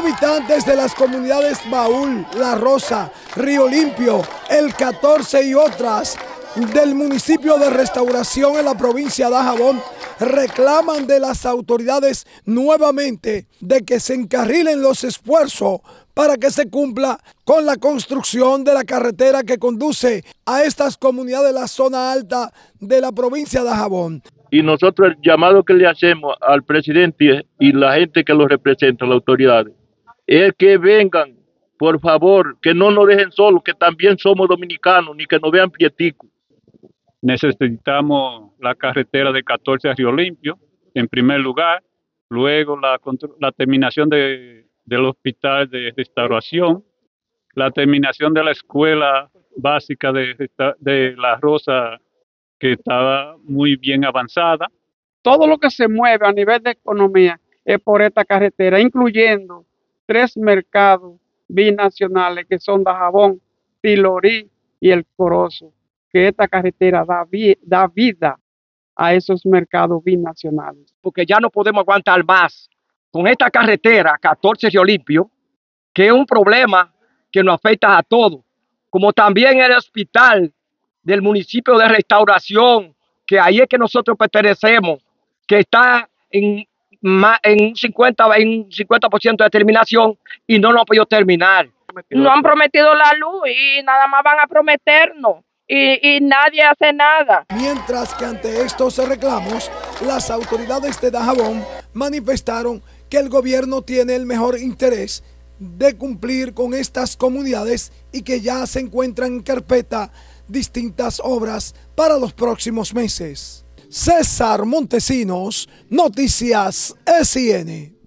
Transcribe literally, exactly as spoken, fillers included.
Habitantes de las comunidades Baúl, La Rosa, Río Limpio, El catorce y otras del municipio de Restauración en la provincia de Dajabón reclaman de las autoridades nuevamente de que se encarrilen los esfuerzos para que se cumpla con la construcción de la carretera que conduce a estas comunidades de la zona alta de la provincia de Dajabón. Y nosotros el llamado que le hacemos al presidente y la gente que lo representa, las autoridades, es que vengan, por favor, que no nos dejen solos, que también somos dominicanos, ni que nos vean prieticos. Necesitamos la carretera de catorce a Río Limpio, en primer lugar, luego la, la terminación de, del hospital de restauración, la terminación de la escuela básica de, de La Rosa, que estaba muy bien avanzada. Todo lo que se mueve a nivel de economía es por esta carretera, incluyendo tres mercados binacionales que son Dajabón, Tilorí y El Corozo, que esta carretera da, vi, da vida a esos mercados binacionales. Porque ya no podemos aguantar más con esta carretera catorce Río Limpio, que es un problema que nos afecta a todos, como también el hospital del municipio de Restauración, que ahí es que nosotros pertenecemos, que está en, en, cincuenta, en cincuenta por ciento de terminación y no lo han podido terminar. No han prometido la luz y nada más van a prometernos. Y, y nadie hace nada. Mientras que ante estos reclamos, las autoridades de Dajabón manifestaron que el gobierno tiene el mejor interés de cumplir con estas comunidades y que ya se encuentran en carpeta distintas obras para los próximos meses. César Montesinos, Noticias S I N.